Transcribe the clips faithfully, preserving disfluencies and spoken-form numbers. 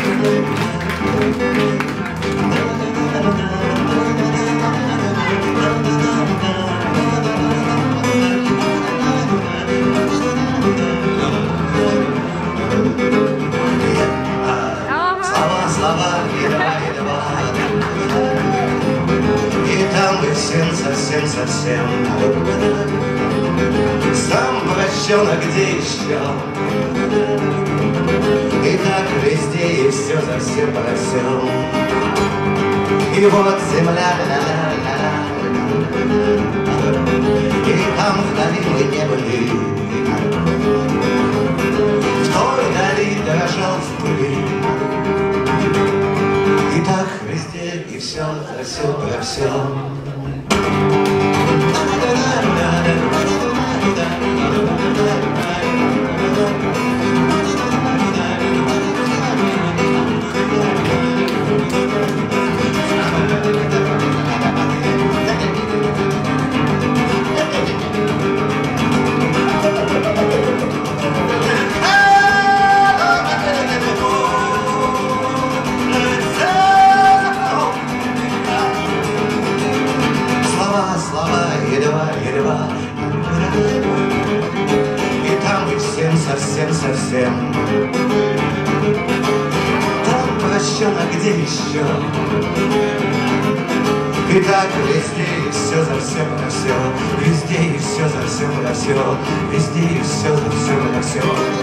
Совсем сам прощен, а где еще? И так везде, и все за все про все. И вот земля, и там вдали мы не были. В той дали дрожал в пыли. И так везде, и все за все про все. Совсем-совсем там прощен, а где еще? И так везде, и все за все про все. Везде, и все за все про все. Везде, и все за все про все.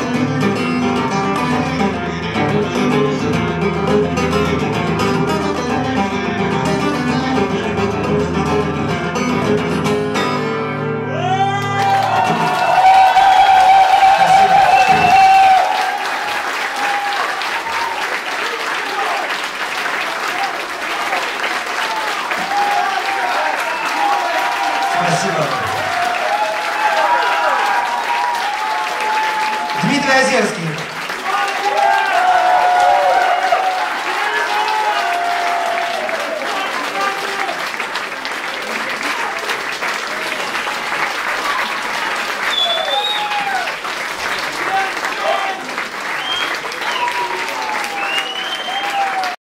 Спасибо. Дмитрий Озерский.